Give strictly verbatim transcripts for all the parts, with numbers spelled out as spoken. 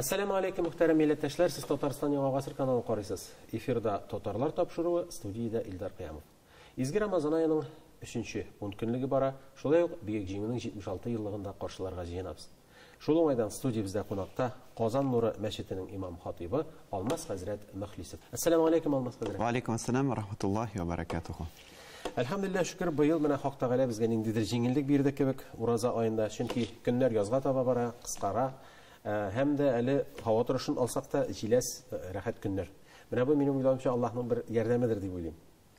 Ассаламу алейкум, мөхтәрәм милләттәшләр, сез Татарстан Яңа Гасыр каналын карыйсыз. Эфирда Татарлар тапшыруы, студиядә Илдар Кыямов. Изге Рамазан аеның өченче ун көнлеге бара, шулай ук Бөек Җиңүнең җитмеш алты еллыгында каршыларга җыенабыз. Шул уңайдан студиябездә кунакта Казан Нуры мәчетенең имам хатибы Алмаз хәзрәт Мөхлисов. Ассаламу алейкум, Алмаз хәзрәт. Ва алейкум ассалам ва рахматуллахи ва баракатуху. Әлхәмдүлилләһ, шөкер, быел менә Хак Тәгалә безгә ниндидер җиңеллек бирде кебек ураза аенда, чөнки көннәр язга таба бара, кыскара. Һәм дә әле һава торышын алсак та җиләс, рәхәт көннәр. Менә бу минем уйлавымча Аллаһның бер ярдәмедер дип уйлыйм.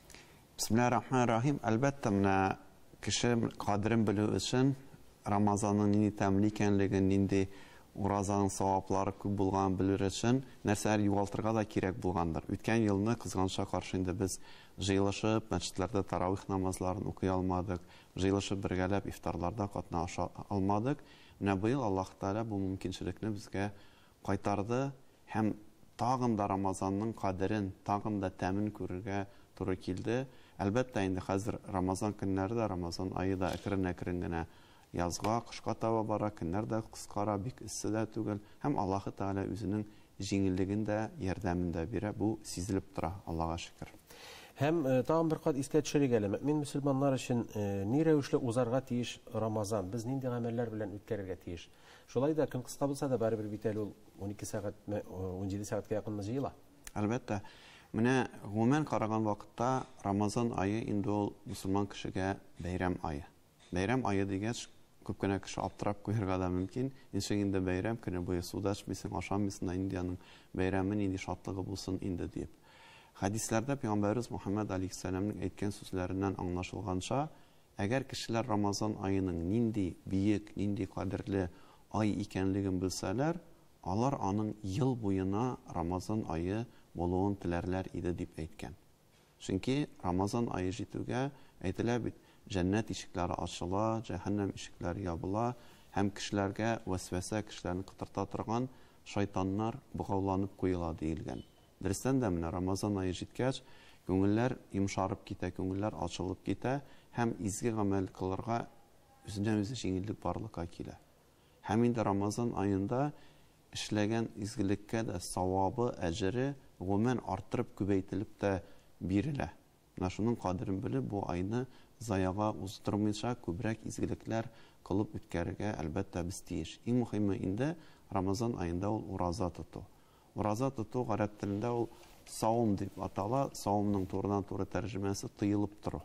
Бисмиллаһир-рахманир-рахим. Әлбәттә, менә кеше кадерен белү өчен Рамазанның нинди тәмле икәнлеген, нинди уразаның саваплары күп булган белер өчен нәрсәләр югалтырга да кирәк булгандыр. Үткән елны кызганча каршы инде без җыелышып, мәчетләрдә таравих намазларын укый алмадык, җыелышып бергәләп ифтарларда катнаша алмадык. Менә быел Аллаһ Тәгалә бу мөмкинчелекне безгә кайтарды һәм тагын да Рамазанның кадерен, тагын да тәмен күрергә туры килде. Әлбәттә, инде хәзер Рамазан көннәрендә, Рамазан айы да әкрен-әкрен генә язга, кышка таба бара, көннәр дә кыскара, бик эссе дә түгел. Һәм Аллаһ Тәгалә үзенең җиңеллеген дә, ярдәмен дә бирә. Бу сизелеп тора, Аллаһка шөкер. Һәм тагын бер кат искә төшерик әле. Мин мөселманнар өчен ни рәвешле узарга тиеш Рамазан? Без нинди гамәлләр белән үткәрергә тиеш? Шулай да көн кыска булса да барыбер бит әле ул ун ике сәгать, ун җиде сәгатькә якын җыела. Әлбәттә. Менә гомумән караган вакытта Рамазан айы инде ул мөселман кешегә бәйрәм айы. Бәйрәм айы дигәч, күп кенә кеше аптырап куярга да мөмкин. Ничек инде бәйрәм көне буе суда эчмисең, ашамыйсың, инде аның бәйрәме нинди шатлыгы булсын инде дип. Хадисләрдә Пәйгамбәрбез Мөхәммәд алейһиссәламның әйткән сүзләреннән аңлашылганча, әгәр кешеләр Рамазан айының нинди биек, нинди кадерле ай икәнлеген белсәләр, алар аның ел буена Рамазан айы булуын теләрләр иде дип әйткән. Чөнки Рамазан айы җитүгә әйтелә бит, җәннәт ишекләре ачыла, җәһәннәм ишекләре ябыла, һәм кешеләргә вәсвәсә, кешеләрне кытырта торган шайтаннар бугауланып куела диелгән. Дөрестән дә менә Рамазан айы җиткәч, күңелләр йомшарып китә, күңелләр ачылып китә, һәм изге гамәл кылырга үзеннән-үзе җиңеллек барлыкка килә. Һәм инде Рамазан айында эшләгән изгелеккә дә савабы, әҗере гомумән артырып, күбәйтелеп тә бирелә. Менә шуның кадерен белеп, бу айны заяга уздырмыйча күбрәк изгелекләр кылып үткәрергә әлбәттә без тиеш. Иң мөһиме инде Рамазан айында ул ураза тоту. Ураза тоту гарәп телендә ул саум дип атала. Саумның турыдан-туры тәрҗемәсе тыелып тору.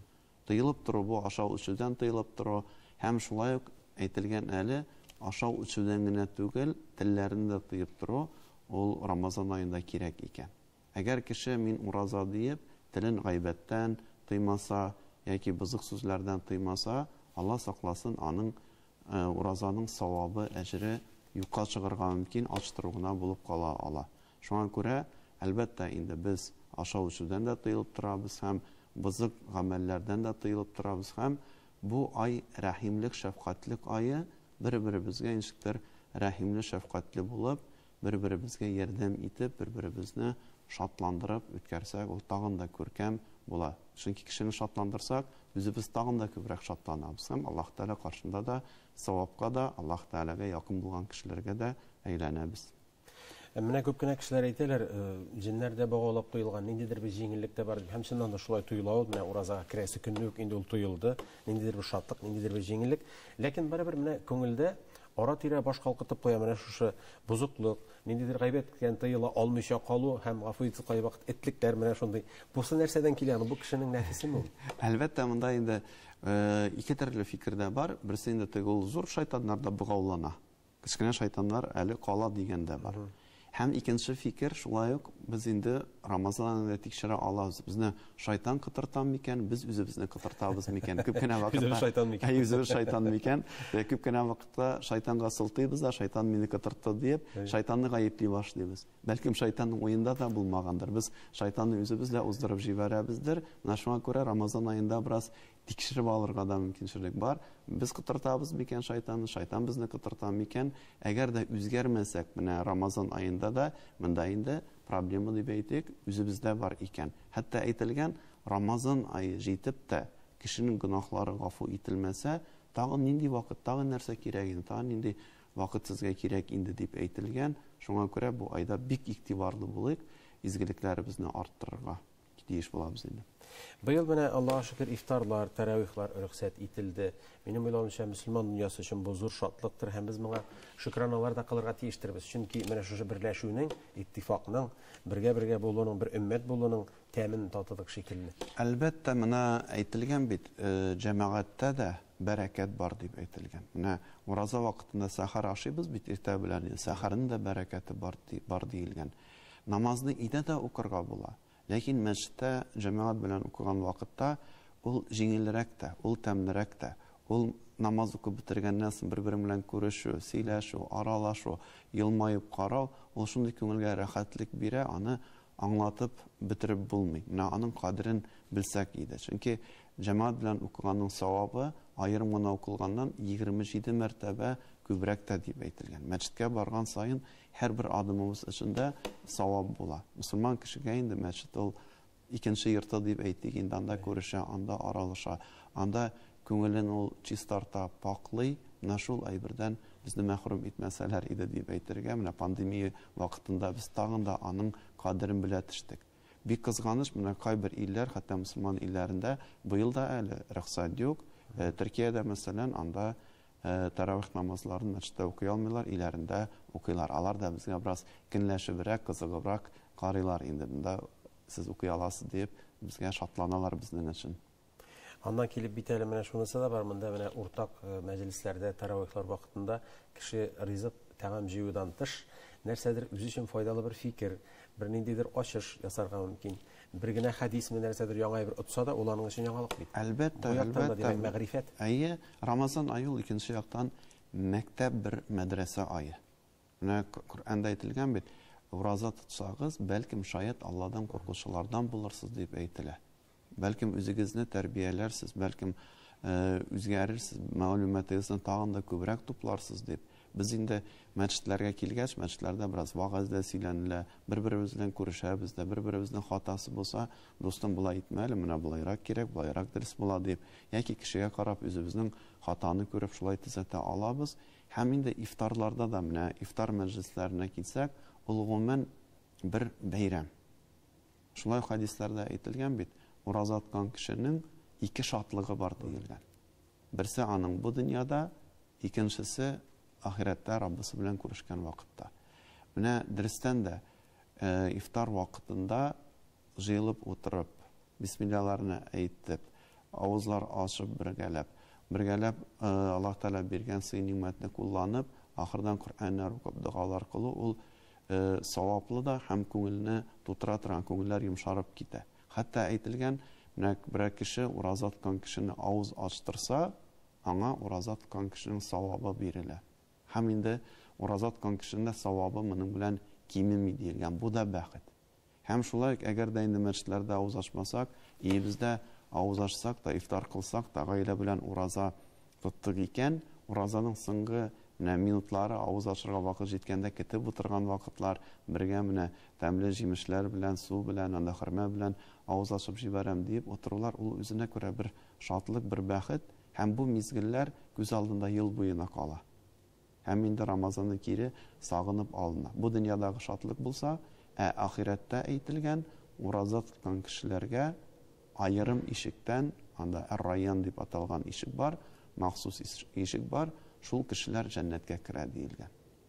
Тыелып тору бу ашау эчүдән тыелып тору, һәм шулай ук әйтелгән әле ашау эчүдән генә түгел, телләрне дә тыеп тору ул Рамазан айында кирәк икән. Әгәр кеше мин ураза диеп, телен гайбәттән тыймаса яки бызык сүзләрдән тыймаса, Алла сакласын, аның уразаның савабы, әҗере юкка чыгарга мөмкин, ачтыругына булып кала ала. Шуңа күрә, әлбәттә, инде без ашау эчүдән дә тыелып торабыз, һәм бызык гамәлләрдән дә тыелып торабыз, һәм бу ай рәхимлек, шәфкатьлек айы, бер-беребезгә ничектер рәхимле, шәфкатьле булып, бер-беребезгә ярдәм итеп, бер-беребезне шатландырып үткәрсәк, ул тагын да күркәм була. Чөнки кешене шатландырсак, үзебез тагын да күбрәк шатланабыз. Һәм Аллаһ Тәгалә каршында да, савапка да, Аллаһ Тәгаләгә якын булган кешеләргә дә әйләнәбез. Менә күп кенә кешеләр әйтәләр, җиннәр дә багаулап куелган, ниндидер бер җиңеллек тә бар. Һәм чыннан да шулай тоела ул, менә уразага керәсе көнне үк инде ул тоелды. Ниндидер бер шатлык, ниндидер бер җиңеллек. Ләкин барыбер менә күңелдә ара-тирә баш калкытып куя, менә шушы бузыклык, ниндидер гайбәт икән тыела алмыйча калу һәм гафу итү кай вакыт этлекләр, менә шундый. Бусы нәрсәдән килә? Бу кешенең нәфисеме ул? Әлбәттә, монда инде ике төрле фикердә бар. Берсе инде теге ул зур шайтаннарда бугаулана. Кечкенә шайтаннар әле кала дигәндә бар. Һәм икенче фикер, шулай ук без инде Рамазан айында тикшерә алабыз. Безне шайтан кытыртам микән, без үзебезне кытыртабыз микән? Күп кенә вакытта үзебез шайтан микән? Үзебез шайтан микән? Күп кенә вакытта шайтанга сылтыйбыз да, шайтан мине кытыртты дип, шайтанны гаепли башлыйбыз. Бәлкем шайтанның уенда да булмагандыр. Без шайтанны үзебезлә уздырып җибәрәбездер. Менә шуңа күрә Рамазан айында бераз тикшереп алырга да мөмкинчелек бар. Без кытыртабыз микән шайтанны, шайтан безне кытырта микән? Әгәр дә үзгәрмәсәк, менә Рамазан айында да монда инде проблема дип әйтик, үзебездә бар икән. Хәтта әйтелгән, Рамазан айы җитеп тә кешенең гөнаһлары гафу ителмәсә, тагын нинди вакыт, тагын нәрсә кирәк инде, тагын нинди вакыт сезгә кирәк инде дип әйтелгән. Шуңа күрә бу айда бик игътибарлы булыйк, изгелекләребезне арттырырга тиеш булабыз инде. Быел менә Аллаһка шөкер ифтарлар, тәравихлар рөхсәт ителде. Минем уйлавымча, мөселман дөньясы өчен бу зур шатлыктыр һәм без моңа шөкраналар да кылырга тиештербез. Чөнки менә шушы берләшүнең, иттифакның, бергә-бергә булуның, бер өммәт булуның тәмен татыдык шикелле. Әлбәттә, менә әйтелгән бит, җәмәгатьтә дә бәрәкәт бар дип әйтелгән. Менә ураза вакытында сәхәр ашыйбыз бит иртә белән, сәхәрнең дә бәрәкәте бар бар диелгән. Намазны өйдә дә укырга була. Ләкин мәчеттә җәмәгать белән укыган вакытта ул җиңелрәк тә, ул тәмлерәк тә. Ул намаз укып бетергәннән соң бер-бер белән күрешү, сөйләшү, аралашу, елмаеп карау, ул шундый күңелгә рәхәтлек бирә, аны аңлатып бетереп булмый. Менә аның кадерен белсәк иде. Чөнки җәмәгать белән укыганның савабы аерым гына укылганнан егерме җиде мәртәбә күбрәк тә дип әйтелгән. Мәчеткә барган саен һәр бер адымыбыз эчендә савап була. Мөселман кешегә инде мәчет ул икенче йорты дип әйтик, инде анда күрешә, анда аралаша, анда күңелен ул чистарта, паклый. Менә шул әйбердән безне мәхрүм итмәсәләр иде дип әйтергә. Менә пандемия вакытында без тагын да аның кадерен белә төштек. Бик кызганыч, менә кайбер илләр, хәтта мөселман илләрендә быел да әле рөхсәт юк. Төркиядә мәсәлән, анда тәравих намазларын мәчеттә укый алмыйлар, иләрендә укыйлар. Алар да безгә бераз көнләшебрәк, кызыгыбрак карыйлар инде. Монда сез укый аласыз дип безгә шатланалар безнең өчен. Андан килеп бит әле менә шунысы да бар, монда менә уртак мәҗлесләрдә, тәравихлар вакытында кеше ризык тәгам җыюдан тыш нәрсәдер үзе өчен файдалы бер фикер, бер ниндидер ачыш ясарга мөмкин. Бер генә хәдис менә нәрсәдер яңа бер отса да, ул аның өчен яңалык бит. Әлбәттә, әлбәттә, мәгърифәт. Әйе, Рамазан ае ул икенче яктан мәктәп бер мәдрәсә ае. Менә Коръәндә әйтелгән бит, ураза тотсагыз, бәлкем шаят Алладан куркучылардан булырсыз дип әйтелә. Бәлкем үзегезне тәрбияләрсез, бәлкем үзгәрерсез, мәгълүматыгызны тагын да күбрәк тупларсыз дип. Без инде мәчетләргә килгәч, мәчетләрдә бераз вагызда сөйләнелә, бер-беребез белән күрешәбез дә, бер-беребезнең хатасы булса, достым була итмәле, менә булайрак кирәк, булайрак дөрес була дип, яки кешегә карап үзебезнең хатаны күреп шулай төзәтә алабыз. Һәм инде ифтарларда да, менә ифтар мәҗлесләренә килсәк, ул гомумән бер бәйрәм. Шулай хадисләрдә әйтелгән бит, ураза тоткан кешенең ике шатлыгы бар диелгән. Берсе аның бу дөньяда, икенчесе ахирәттә Раббысы белән күрешкән вакытта. Менә дөрестән дә ифтар вакытында җыелып утырып, бисмиллаларны әйтеп, авызлар ачып бергәләп, бергәләп Аллаһ Тәгалә биргән сый-нимәтне кулланып, ахырдан Коръәнне укып дугалар кылу, ул саваплы да һәм күңелне тутыра торган, күңелләр йомшарып китә. Хәтта әйтелгән, менә бер кеше ураза тоткан кешене авыз ачтырса, аңа ураза тоткан кешенең савабы бирелә. Һәм инде ураза тоткан кешенең савабы моның белән кимеми диелгән. Бу да бәхет. Һәм шулай әгәр дә инде мәчетләрдә авыз ачмасак, өебездә авыз ачсак та, ифтар кылсак та, гаилә белән ураза тоттык икән, уразаның соңгы менә минутлары, авыз ачырга вакыт җиткәндә көтеп утырган вакытлар, бергә менә тәмле җимешләр белән, су белән, анда хөрмә белән авыз ачып җибәрәм дип утырулар, ул үзенә күрә бер шатлык, бер бәхет, һәм бу мизгелләр күз алдында ел буена кала. Һәм инде Рамазанны кире сагынып алына. Бу дөньядагы шатлык булса, ә ахирәттә әйтелгән ураза тоткан кешеләргә аерым ишектән, анда Ар-Райян дип аталган ишек бар, махсус ишек бар, шул кешеләр җәннәткә керә диелгән.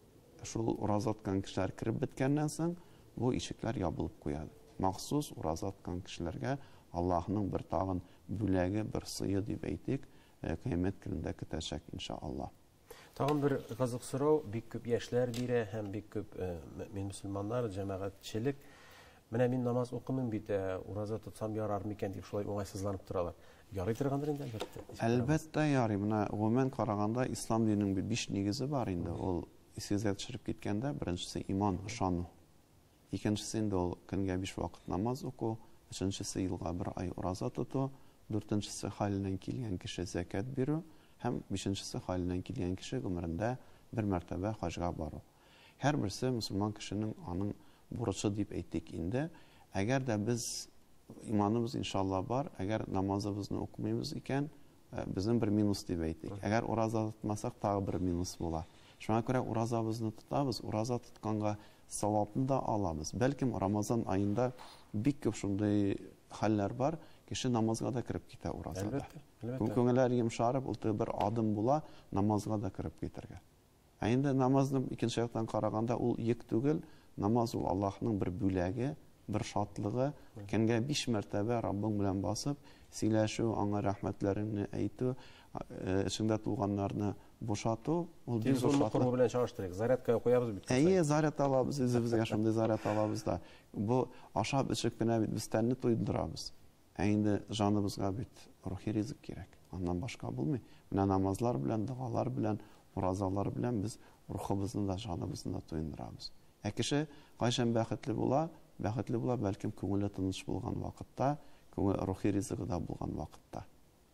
Шул ураза тоткан кешеләр кирип беткәннән соң, бу ишекләр ябылып куя. Махсус ураза тоткан кешеләргә Аллаһның бер тагын бүләге, бер сые дип әйтик, кыямәт көндә көтәчәк иншаллаһ. Тагын бер кызык сорау, бик күп яшьләр бирә һәм бик күп мин мөселманнар, җәмәгатьчелек, менә мин намаз укымыйм бит, ураза тотсам ярар микән дип шулай уңайсызланып торалар. Ярый торгандыр инде әлбәттә. Әлбәттә ярый. Менә гомумән караганда ислам диненең биш нигезе бар инде. Ул исегезгә төшереп киткәндә, беренчесе иман, ышану. Икенчесе инде ул көнгә биш вакыт намаз уку, өченчесе елга бер ай ураза тоту, дүртенчесе хәленнән килгән кеше закат бирү, һәм бишенчесе хәленнән килгән кеше гомерендә бер мәртәбә хаҗга бару. Һәр берсе мөселман кешенең аның бурычы дип әйтик инде. Әгәр дә без иманыбыз иншалла бар, әгәр намазыбызны укымыйбыз икән, безнең бер минус дип әйтик. Әгәр ураза тотмасак, тагы бер минус була. Шуңа күрә уразабызны тотабыз, ураза тотканга савапны да алабыз. Бәлкем Рамазан айында бик күп шундый хәлләр бар, кеше намазга да кирип китә уразада. Күңелләр йомшарып, ул бер адым була намазга да кирип китәргә. Ә инде намазны икенче яктан караганда ул йөк түгел, намаз ул Аллаһның бер бүләге, бер шатлыгы, кемгә биш мәртәбә Раббың белән басып, сөйләшү, аңа рәхмәтләреңне әйтү, эшендә туганнарны бушату, ул бик зур шатлык белән чагыштырыйк. Зарядка куябыз бит. Әйе, заряд алабыз, үзебезгә шундый заряд алабыз да. Бу ашап эчеп кенә бит без тәнне туйдырабыз. Ә инде җаныбызга бит рухи ризык кирәк. Аннан башка булмый. Менә намазлар белән, дугалар белән, уразалар белән без рухыбызны да, җаныбызны да туйдырабыз. Ә кеше кайчан бәхетле була? Бәхетле була бәлкем күңеле тыныч булган вакытта, күңел рухи ризыгы да булган вакытта.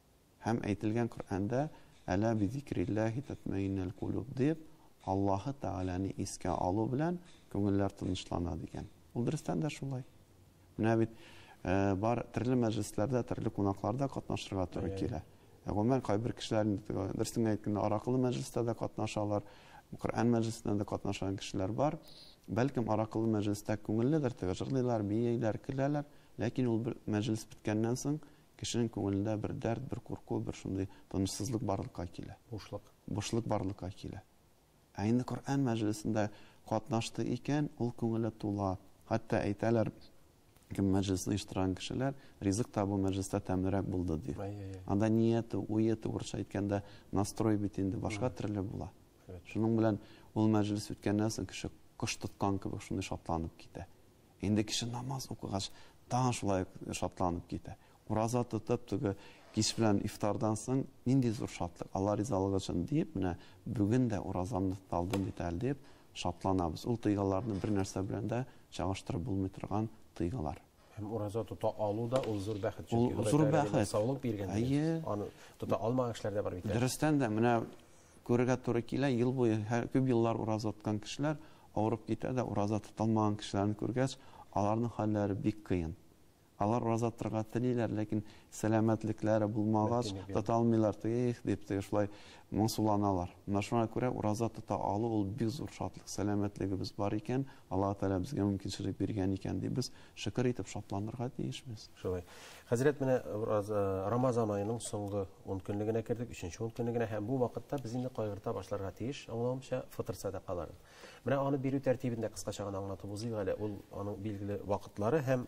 Һәм әйтелгән Коръәндә «Әлә бизикриллаһи татмаиннул кулуб» дип, Аллаһы Тәгаләне искә алу белән күңелләр тынычлана дигән. Ул дөрестән дә шулай. Менә бит бар төрле мәҗлесләрдә, төрле кунакларда катнашырга туры килә. Гомумән кайбер кешеләр дөрестен әйткәндә аракылы мәҗлестә дә катнашалар, Коръән мәҗлесендә дә катнашкан кешеләр бар. Бәлкем аракылы мәҗлестә күңелледер, җырлыйлар, бияләр, көләләр, ләкин ул бер мәҗлес биткәннән соң кешенең күңелендә бер дәрт, бер курку, бер шундый тынычсызлык барлыкка килә. Бушлык. Бушлык барлыкка килә. Ә инде Коръән мәҗлесендә катнашты икән, ул күңеле тула. Хәтта әйтәләр, кем мәҗлесне оештырган кешеләр, ризык табу мәҗлестә тәмлерәк булды дип. Анда нияте, уеты, урысча әйткәндә, настрой бит инде башка төрле була. Шуның белән ул мәҗлес үткәннән соң кеше кош тоткан кебек шундый шатланып китә. Инде кеше намаз укыгач, тагын шулай шатланып китә. Ураза тотып, теге кич белән ифтардан соң нинди зур шатлык, Алла ризалыгы өчен дип, менә бүген дә уразамны тоталдым бит әле дип шатланабыз. Ул тыйгаларны бер нәрсә белән дә чагыштырып булмый торган тыйгалар. Һәм ураза тота алу да ул зур бәхет. Ул зур бәхет. Саулык биргән. Әйе. Аны тота алмаган кешеләр дә бар бит. Дөрестән дә менә күрергә туры килә, ел буе күп еллар ураза тоткан кешеләр авырып китә дә, ураза тоталмаган кешеләрне күргәч, аларның хәлләре бик кыен. Алар ураза торырга телиләр, ләкин сәламәтлекләре булмагач, тота алмыйлар, тих дип теге шулай моңсуланалар. Менә шуңа күрә ураза тота алу ул бик зур шатлык, сәламәтлегебез бар икән, Алла Тәгалә безгә мөмкинчелек биргән икән дип без шөкер итеп шатланырга тиешбез. Шулай. Хәзрәт, менә Рамазан аеның соңгы он көнлегенә кердек, өченче он көнлегенә, һәм бу вакытта без инде кайгырта башларга тиеш, аңламча фитр садакаларын. Менә аны бирү тәртибендә кыскача гына аңлатып узыйк әле. Ул аның билгеле вакытлары һәм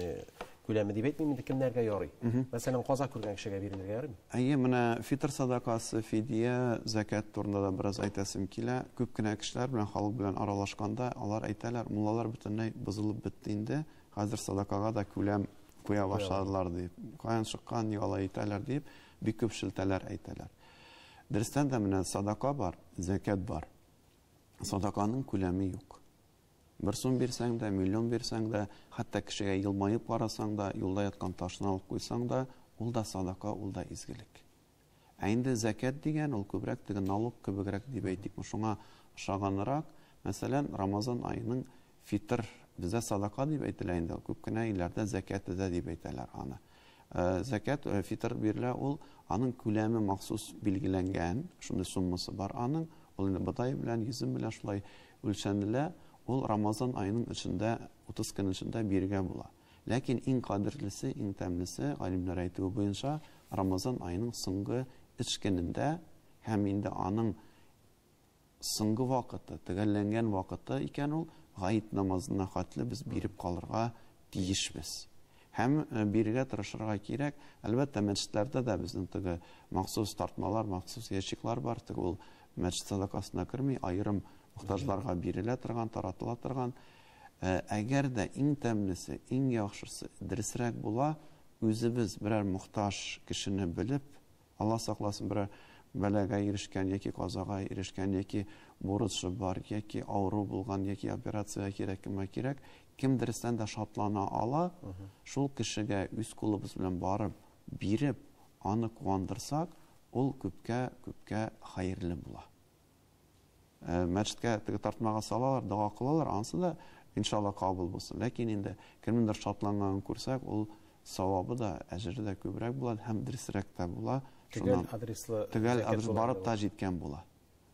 күләме дип әйтмим, инде кемнәргә ярый. Мәсәлән, каза күргән кешегә бирелергә ярыймы? Әйе, менә фитр садакасы, фидия, закат турында да бераз әйтәсем килә. Күп кенә кешеләр белән, халык белән аралашканда, алар әйтәләр, муллалар бөтенләй бозылып бетте инде, хәзер садакага да күләм куя башладылар дип. Каян чыккан, яла әйтәләр дип, бик күп шелтәләр әйтәләр. Дөрестән дә менә садака бар, закат бар. Садаканың күләме юк. Бер сум бирсәң дә, миллион бирсәң дә, хәтта кешегә елмаеп карасаң да, юлда яткан ташны алып куйсаң да, ул да садака, ул да изгелек. Ә инде закат дигән ул күбрәк теге налог кебегрәк дип әйтик. Шуңа ошаганрак, мәсәлән, Рамазан аеның фитр бездә садака дип әйтелә инде. Күп кенә илләрдә закат да дип әйтәләр аны. Закат, фитр бирелә, ул аның күләме махсус билгеләнгән, шундый суммасы бар аның, ул инде бодай белән, йөзем белән шулай үлчәнелә. Ул Рамазан аеның içində утыз көн içində биргә була. Ләкин иң кадерлесе, иң тәмлесе, галимнәр әйтүе буенча, Рамазан аеның соңгы өч көнендә һәм инде аның соңгы вакыты, төгәлләнгән вакыты икән ул, гаит намазына хәтле без биреп калырга тиешбез. Һәм бирергә тырышырга кирәк. Әлбәттә, мәчетләрдә дә безнең теге махсус тартмалар, махсус ящиклар бар. Теге ул мәчет садакасына керми, айрым мохтажларга бирелә торган, таратыла торган. Әгәр дә иң тәмлесе, иң яхшысы дөресрәк була, үзебез берәр мохтаж кешене белеп, Алла сакласын, берәр бәлагә ирешкән яки казага ирешкән яки бурычы бар, яки авыру булган, яки операция кирәк, кемгә кирәк, кем дөрестән дә шатлана ала, шул кешегә үз кулыбыз белән барып, биреп, аны куандырсак, ул күпкә, күпкә хәерле була. Мәчеткә теге тартмага салалар, дуа кылалар, ансы да иншалла кабул булсын. Ләкин инде кемнеңдер шатланганын күрсәк, ул савабы да, әҗере дә күбрәк була, һәм дөресрәк тә була. Төгәл адреслы төгәл адрес барып та җиткән була.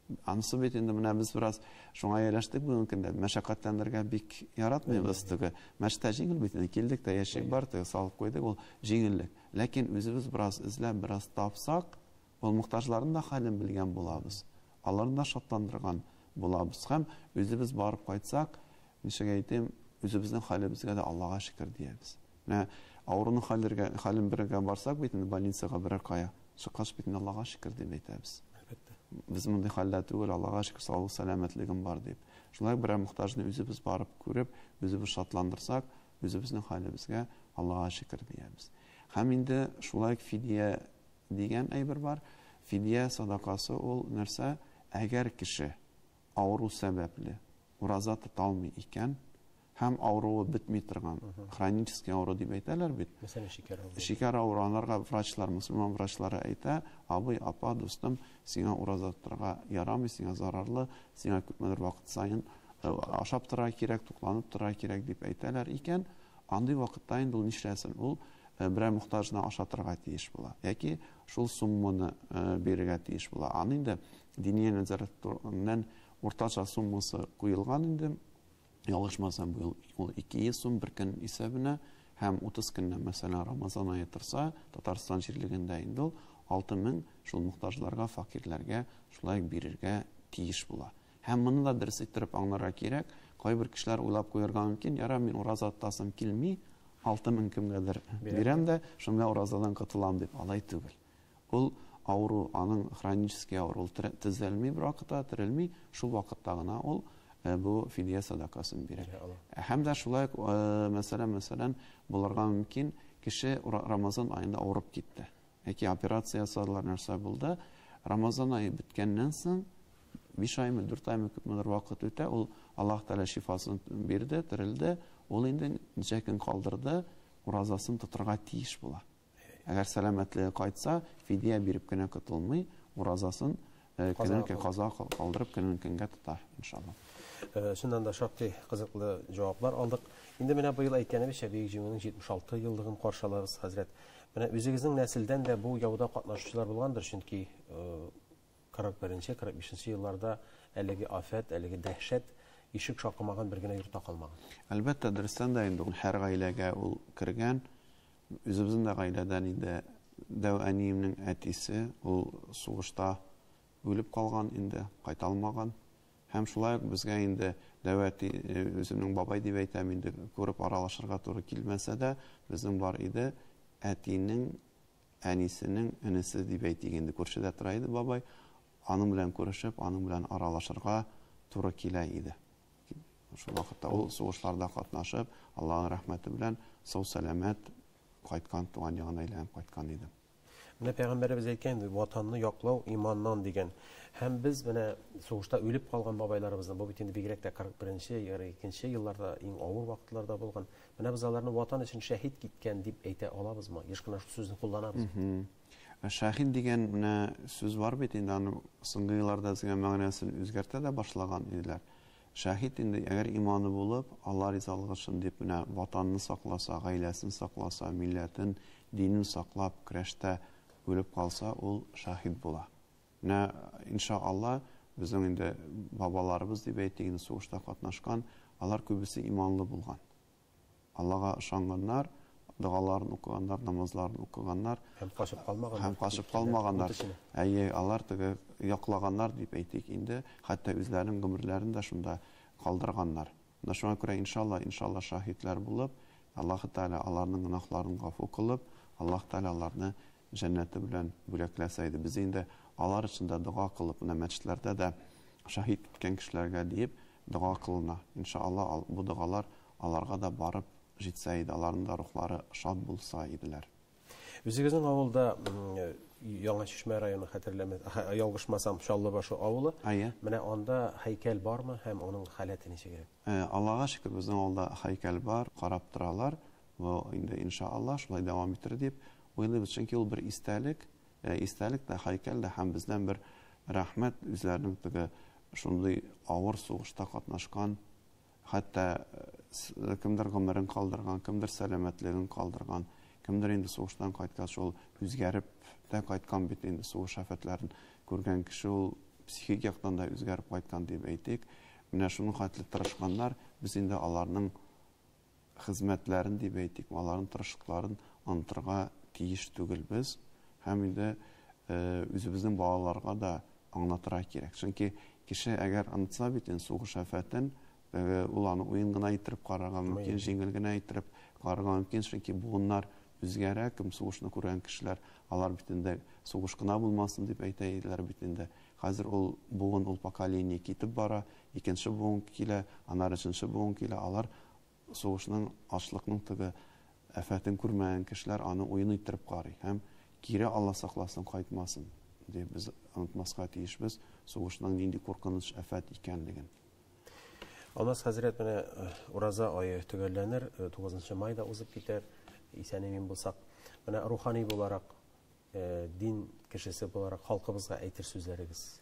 Анысы бит инде менә без бераз шуңа яшәштек бүгенге көндә. Мәшәкатьләнергә бик яратмыйбыз теге. Мәштә җиңел бит инде, килдек тә яшик бар, теге салып куйдык, ул җиңеллек. Ләкин үзебез бераз эзләп, бераз тапсак, ул мохтаҗларның да хәлен белгән булабыз. Аларны да шатландырган булабыз. Һәм үзебез барып кайтсак, ничек әйтим, үзебезнең хәлебезгә дә Аллага шөкер диябез. Менә авыруның хәлләргә, хәлен берегә барсак бит инде больницага берәр кая, чыккач бит инде Аллага шөкер дип әйтәбез. Biz мондай хәлдә түгел, Аллага шөкер, саулык, сәламәтлегем бар дип. Шулай берәр мохтаҗны үзебез барып күреп, үзебез шатландырсак, үзебезнең хәлебезгә Аллага шөкер диябез. Һәм инде шулай фидия дигән әйбер бар. Фидия садакасы ул нәрсә? Әгәр кеше авыру сәбәпле ураза тота алмый икән, һәм авыруы бетми торган, хронический авыру дип әйтәләр бит. Мәсәлән, шикәр авыруы. Шикәр авыруларга врачлар, мөселман врачлары әйтә: "Абый, апа, дустым, сиңа ураза тотарга ярамый, сиңа зарарлы, сиңа күпмедер вакыт сайын ашап торырга кирәк, тукланып торырга кирәк" дип әйтәләр икән, андый вакытта инде ул нишләсен? Ул берәр мохтаҗны ашатырга тиеш була, яки шул сумманы бирергә тиеш була. Аны инде дини нәзәрәттән уртача суммасы куелган инде. Ялгышмасам, бу ул ике йөз сум бер көн исәбенә, һәм утыз көннән, мәсәлән, Рамазан ае торса, Татарстан җирлегендә инде ул алты мең шул мохтаҗларга, факирләргә шулай бирергә тиеш була. Һәм моны да дөрес иттереп аңларга кирәк. Кайбер кешеләр уйлап куярга мөмкин: "Яра, мин ураза тотасым килми, алты мең кемгәдер бирәм дә, шунда уразадан котылам" дип. Алай түгел. Ул авыру, аның хронический авыру төзәлми бер вакытта, терелми, шул вакытта гына ул бу фидия садакасын бирә. Һәм дә шулай, мәсәлән, мәсәлән, булырга мөмкин, кеше Рамазан аенда авырып китте. Яки операция ясадылар, нәрсә булды. Рамазан ае биткәннән соң биш аймы, дүрт аймы күпмедер вакыт үтә, ул Аллаһ Тәгалә шифасын бирде, терелде. Ул инде ничә көн калдырды, уразасын тотырга тиеш була. Әгәр сәламәтлеге кайтса, фидия биреп кенә котылмый, уразасын көнен-көн каза калдырып, көнен-көнгә тота, иншалла. Шуннан да шактый кызыклы җаваплар алдык. Инде менә быел әйткәнебезчә, Бөек җиңүнең җитмеш алты еллыгын каршылабыз, хәзрәт. Менә үзегезнең нәселдән дә бу яуда катнашучылар булгандыр, чөнки кырык беренче кырык бишенче елларда әлеге афәт, әлеге дәһшәт ишек шакымаган бер генә йортта калмаган. Әлбәттә, дөрестән дә инде ул һәр гаиләгә ул кергән. Үзебезнең дә гаиләдән инде дәү әниемнең әтисе ул сугышта үлеп калган инде, кайта алмаган. Һәм шулай ук безгә инде дәвәти үземнең бабай дип әйтәм, инде күреп аралашырга туры килмәсә дә, безнең бар иде әтинең әнисенең энесе дип әйтик, инде күршедә тора иде бабай. Аның белән күрешеп, аның белән аралашырга туры килә иде. Шул вакытта ул сугышларда катнашып, Аллаһның рәхмәте белән сау-сәламәт кайткан, туган ягына әйләнеп кайткан иде. Менә Пәйгамбәрбез әйткән, ватанны яклау иманнан дигән. Һәм без менә сугышта үлеп калган бабайларыбызны, бу бит инде бигрәк тә кырык беренче, икенче елларда, иң авыр вакытларда булган. Менә без аларны ватан өчен шәһид киткән дип әйтә алабызмы? Еш кына шул сүзне кулланабыз. Шәһид дигән менә сүз бар бит инде, аны соңгы елларда дигән мәгънәсен үзгәртә дә башлаган иделәр. Шәһид инде әгәр иманы булып, Алла ризалыгы өчен дип менә ватанны сакласа, гаиләсен сакласа, милләтен, динен саклап көрәштә үлеп калса, ул шәһид була. Менә иншалла безнең инде бабаларыбыз дип әйтик, сугышта катнашкан, алар күбесе иманлы булган. Аллага ышанганнар, дугаларын укыганнар, намазларын укыганнар, һәм кашып калмаганнар. Һәм кашып калмаганнар. Әйе, алар теге яклаганнар дип әйтик инде, хәтта үзләренең гомерләрен дә шунда калдырганнар. Менә шуңа күрә иншалла, иншалла шаһидләр булып, Аллаһ Тәгалә аларның гынахларын гафу кылып, Аллаһ Тәгалә аларны җәннәте белән бүләкләсә иде. Без инде алар өчен дә дуга кылып, менә мәчетләрдә дә шаһид иткән кешеләргә дип дуга кылына. Иншалла бу дугалар аларга да барып җитсә иде, аларның да рухлары шат булса иделәр. Үзегезнең авылда Яңа Чишмә районы, хәтерләмәсәм, ялгышмасам, Чаллыбашы авылы. Менә анда һәйкәл бармы һәм аның халәте ничек? Аллага шөкер, безнең авылда һәйкәл бар, карап торалар. Бу инде иншалла шулай дәвам итер дип уйлыйбыз, чөнки ул бер истәлек, истәлек дә, һәйкәл дә һәм бездән бер рәхмәт үзләренең теге шундый авыр сугышта катнашкан, хәтта кемдер гомерен калдырган, кемдер сәламәтлеген калдырган, кемдер инде сугыштан кайткан, шул үзгәреп тә кайткан бит инде сугыш афәтләрен күргән кеше ул психик яктан да үзгәреп кайткан дип әйтик. Менә шуның хәтле тырышканнар, без инде аларның хезмәтләрен дип әйтик, аларның тырышлыкларын аңлатырга тиеш түгелбез. Һәм инде үзебезнең балаларга да аңлатырга кирәк. Чөнки кеше әгәр аңлатса бит сугыш афәтен, ул аны уен гына иттереп карарга мөмкин, җиңел генә иттереп карарга мөмкин, чөнки буыннар үзгәрә, кем сугышны күргән кешеләр, алар бит инде сугыш кына булмасын дип әйтә иделәр бит инде. Хәзер ул буын, ул поколение китеп бара, икенче буын килә, аннары өченче буын килә, алар сугышның, ачлыкның теге афәтен күрмәгән кешеләр аны уен иттереп карый һәм кире Алла сакласын, кайтмасын дип без онытмаска тиешбез сугышның нинди куркыныч афәт икәнлеген. Алмаз хәзрәт, менә ураза ае төгәлләнер, тугызынчы майда узып китәр, исән-имин булсак, менә рухани буларак, дин кешесе буларак халкыбызга әйтер сүзләрегез.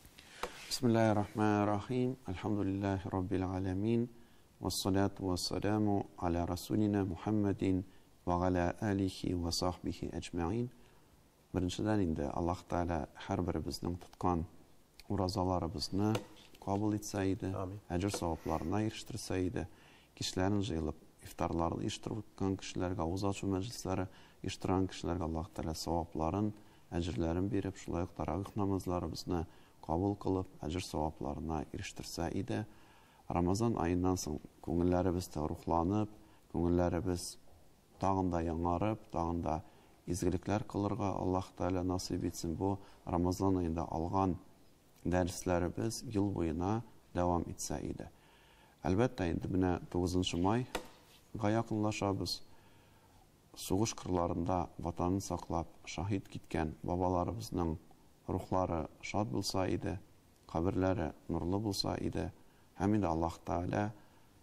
Бисмиллаһир-рахманир-рахим. Алхамдулиллаһи раббил аламин. Вассалату вассаламу аля расулина Мухаммадин ва аля алихи ва сахбихи аҗмаин. Беренчедән инде Аллаһ Тәгалә һәрберебезнең тоткан уразаларыбызны кабул итсә иде, әҗр савапларына ирештерсә иде, кишләрен җыелып ифтарларны иштырган кешеләргә, авыз ачу мәҗлесләре иштырган кешеләргә Аллаһ Тәгалә савапларын, әҗрләрен биреп, шулай ук таравих намазларыбызны кабул кылып, әҗр савапларына ирештерсә иде. Рамазан айыннан соң күңелләребез рухланып, күңелләребез тагын да яңарып, тагын да изгелекләр кылырга Аллаһ Тәгалә насыйп итсен. Бу Рамазан аенда алган дәресләребез ел буена дәвам итсә иде. Әлбәттә, инде менә тугызынчы майга якынлашабыз. Сугыш кырларында ватанын саклап шаһид киткән бабаларыбызның рухлары шат булса иде, каберләре нурлы булса иде. Һәм инде Аллаһ Тәгалә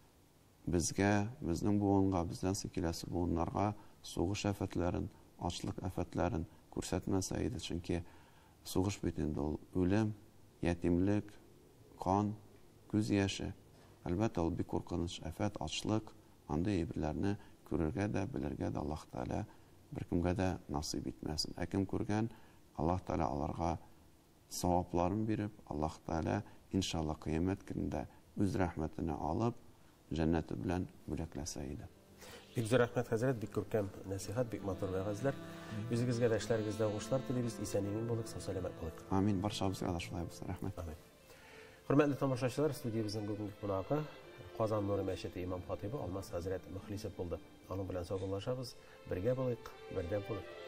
безгә, безнең буынга, бездән соң киләсе буыннарга сугыш афәтләрен, ачлык афәтләрен күрсәтмәсә иде, чөнки сугыш бит инде ул үлем, ятимлек, кан, күз яше. Әлбәттә, ул бик куркыныч афәт, ачлык, андый әйберләрне күрергә дә, белергә дә Аллаһ Тәгалә беркемгә дә насыйп итмәсен. Ә кем күргән, Аллаһ Тәгалә аларга савапларын биреп, Аллаһ Тәгалә иншалла кыямәт көндә үз рәхмәтенә алып, җәннәте белән бүләкләсә иде. Бик зур рәхмәт хәзрәт, бик күркәм нәсихәт, бик матур вәгазьләр. Үзегезгә дә эшләрегездә уңышлар телибез, исән-имин булык, сау-сәламәт булык. Амин, барчабызга да шулай булсын. Рәхмәт. Амин. Хөрмәтле тамашачылар, студиябезнең бүгенге кунагы Казан Нуры мәчете имам хатибы Алмаз хәзрәт Мөхлисов булды. Аның белән саубуллашабыз, бергә булыйк, бердәм булыйк.